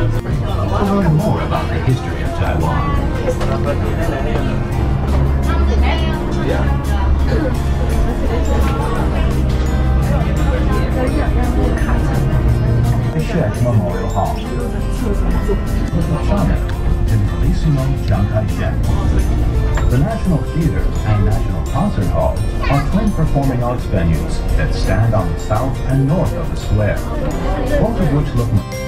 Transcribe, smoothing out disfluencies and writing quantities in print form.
To learn more about the history of Taiwan. Memorial Hall. China, Generalissimo Chiang Kai-shek. The National Theater and National Concert Hall are twin performing arts venues that stand on the south and north of the square, both of which look